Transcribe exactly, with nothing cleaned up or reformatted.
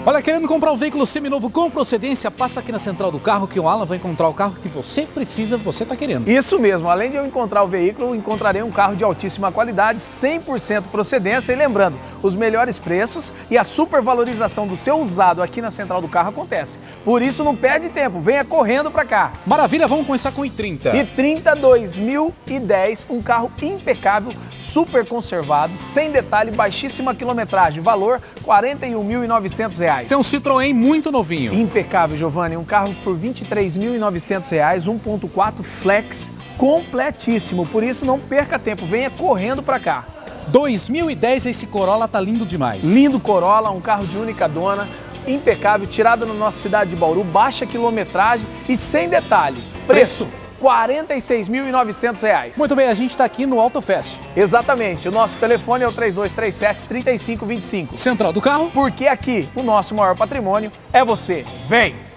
Olha, querendo comprar um veículo seminovo com procedência, passa aqui na Central do Carro que o Alan vai encontrar o carro que você precisa, você está querendo. Isso mesmo, além de eu encontrar o veículo, eu encontrarei um carro de altíssima qualidade, cem por cento procedência e lembrando, os melhores preços e a supervalorização do seu usado aqui na Central do Carro acontece. Por isso não perde tempo, venha correndo para cá. Maravilha, vamos começar com o i trinta. i trinta dois mil e dez, um carro impecável, super conservado, sem detalhe, baixíssima quilometragem, valor quarenta e um mil e novecentos reais. Tem um Citroën muito novinho. Impecável, Giovanni, um carro por vinte e três mil e novecentos reais, um ponto quatro Flex, completíssimo, por isso não perca tempo, venha correndo para cá. dois mil e dez, esse Corolla tá lindo demais. Lindo Corolla, um carro de única dona, impecável, tirado na nossa cidade de Bauru, baixa quilometragem e sem detalhe. Preço, quarenta e seis mil e novecentos reais. Muito bem, a gente está aqui no AutoFest. Exatamente, o nosso telefone é o três dois três sete, três cinco dois cinco. Central do Carro. Porque aqui o nosso maior patrimônio é você. Vem!